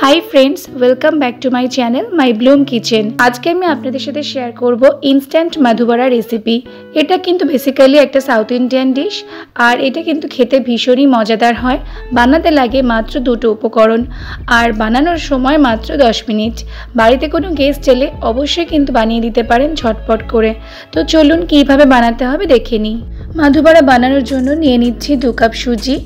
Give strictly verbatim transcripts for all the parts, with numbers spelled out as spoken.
High friends welcome back to my channel my bloom kitchen. आज के मैं आपनादेर साथे शेयर करब इन्स्टैंट मधुबड़ा रेसिपि। एटा किन्तु बेसिकली एक साउथ इंडियान डिश और एटा किन्तु खेते भीषण ही मजादार है। बानाते लागे मात्र दुटो उपकरण और बानानोर समय मात्र दस मिनट। बाड़ीते कोनो गेस्ट एले अवश्यई किन्तु बानिये दिते पारेन झटपट करे। तो चलुन किभाबे बानाते होबे देखे निई। मधुबड़ा बानानोर जोन्नो निये निচ্ছি दो कप सुजी,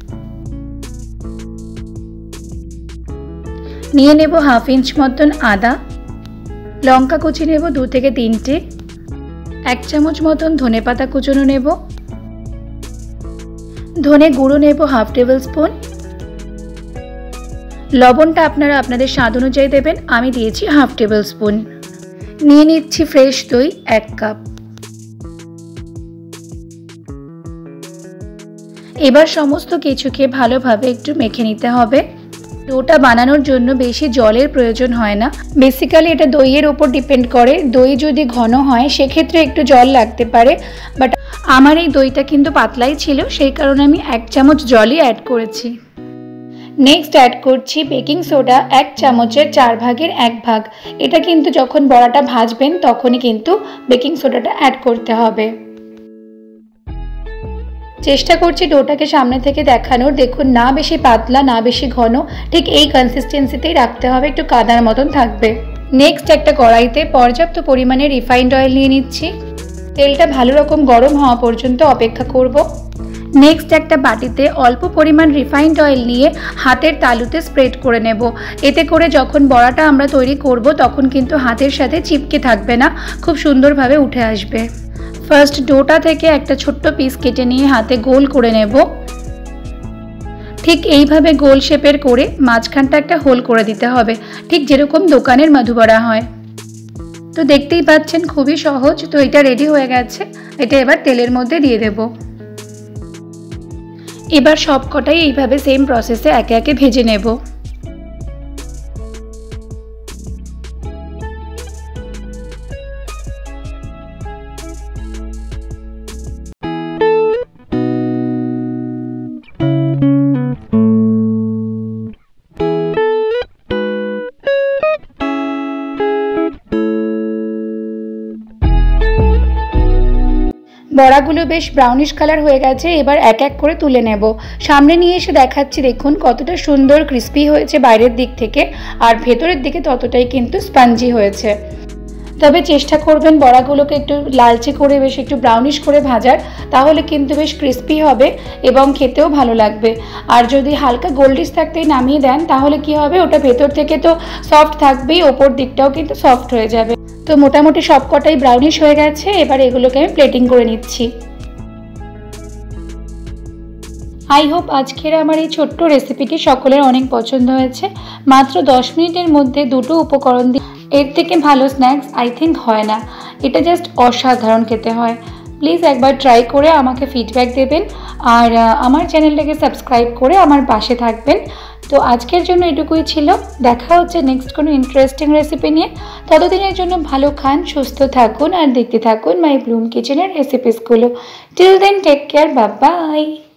নিয়ে নেব হাফ ইঞ্চ মতন আদা, লঙ্কা কুচি নেব দু থেকে তিনটে, এক চামচ মতন ধনে পাতা কুচনো নেব, ধনে গুঁড়ো নেব হাফ টেবিল স্পুন, লবণটা আপনারা আপনাদের স্বাদ অনুযায়ী দেবেন, আমি দিয়েছি হাফ টেবিল স্পুন। নিয়ে নিচ্ছি ফ্রেশ দই এক কাপ। এবার সমস্ত কিছুকে ভালোভাবে একটু মেখে নিতে হবে। ডোটা বানানোর জন্য বেশি জলের প্রয়োজন হয় না। বেসিক্যালি এটা দইয়ের উপর ডিপেন্ড করে। দই যদি ঘন হয় সেক্ষেত্রে একটু জল লাগতে পারে, বাট আমার এই দইটা কিন্তু পাতলাই ছিল, সেই কারণে আমি এক চামচ জলই অ্যাড করেছি। নেক্সট অ্যাড করছি বেকিং সোডা এক চামচের চার ভাগের এক ভাগ। এটা কিন্তু যখন বড়াটা ভাজবেন তখনই কিন্তু বেকিং সোডাটা অ্যাড করতে হবে। চেষ্টা করছি ডোটাকে সামনে থেকে দেখানোর। দেখুন না বেশি পাতলা না বেশি ঘন, ঠিক এই কনসিস্টেন্সিতেই রাখতে হবে, একটু কাদার মতন থাকবে। নেক্সট একটা কড়াইতে পর্যাপ্ত পরিমাণে রিফাইন্ড অয়েল নিয়ে নিচ্ছি। তেলটা ভালো রকম গরম হওয়া পর্যন্ত অপেক্ষা করব। নেক্সট একটা বাটিতে অল্প পরিমাণ রিফাইন্ড অয়েল নিয়ে হাতের তালুতে স্প্রেড করে নেব। এতে করে যখন বড়াটা আমরা তৈরি করব তখন কিন্তু হাতের সাথে চিপকে থাকবে না, খুব সুন্দরভাবে উঠে আসবে। ফার্স্ট ডোটা থেকে একটা ছোট্ট পিস কেটে নিয়ে হাতে গোল করে নেব। ঠিক এইভাবে গোল শেপের করে মাঝখানটা একটা হোল করে দিতে হবে, ঠিক যেরকম দোকানের মধুবড়া হয়। তো দেখতেই পাচ্ছেন খুবই সহজ। তো এটা রেডি হয়ে গেছে, এটা এবার তেলের মধ্যে দিয়ে দেব। এবার সব কটাই এইভাবে সেম প্রসেসে একে একে ভেজে নেব। বড়াগুলো বেশ ব্রাউনিশ কালার হয়ে গেছে, এবার এক এক করে তুলে নেব। সামনে নিয়ে এসে দেখাচ্ছি, দেখুন কতটা সুন্দর ক্রিস্পি হয়েছে বাইরের দিক থেকে, আর ভেতরের দিকে ততটাই কিন্তু স্পঞ্জি হয়েছে। তবে চেষ্টা করবেন বড়াগুলোকে একটু লালচে করে বেশ একটু ব্রাউনিশ করে ভাজার, তাহলে কিন্তু বেশ ক্রিস্পি হবে এবং খেতেও ভালো লাগবে। আর যদি হালকা গোল্ডিশ থাকতেই নামিয়ে দেন তাহলে কি হবে, ওটা ভেতর থেকে তো সফট থাকবেই, ওপর দিকটাও কিন্তু সফট হয়ে যাবে। তো মোটামুটি সব কটাই ব্রাউনিশ হয়ে গেছে, এবার এগুলোকে আমি প্লেটিং করে নিচ্ছি। আই হোপ আজকের আমার এই ছোট্ট রেসিপিটি সকলের অনেক পছন্দ হয়েছে। মাত্র দশ মিনিটের মধ্যে দুটো উপকরণ দিয়ে এর থেকে ভালো স্ন্যাক্স আই থিঙ্ক হয় না। এটা জাস্ট অসাধারণ খেতে হয়। প্লিজ একবার ট্রাই করে আমাকে ফিডব্যাক দেবেন আর আমার চ্যানেলটাকে সাবস্ক্রাইব করে আমার পাশে থাকবেন। তো আজকের জন্য এটুকুই ছিল। দেখা হচ্ছে নেক্সট কোনো ইন্টারেস্টিং রেসিপি নিয়ে। ততদিনের জন্য ভালো খান, সুস্থ থাকুন আর দেখতে থাকুন মাই ব্লুম কিচেনের রেসিপিসগুলো। Till then take care, bye by.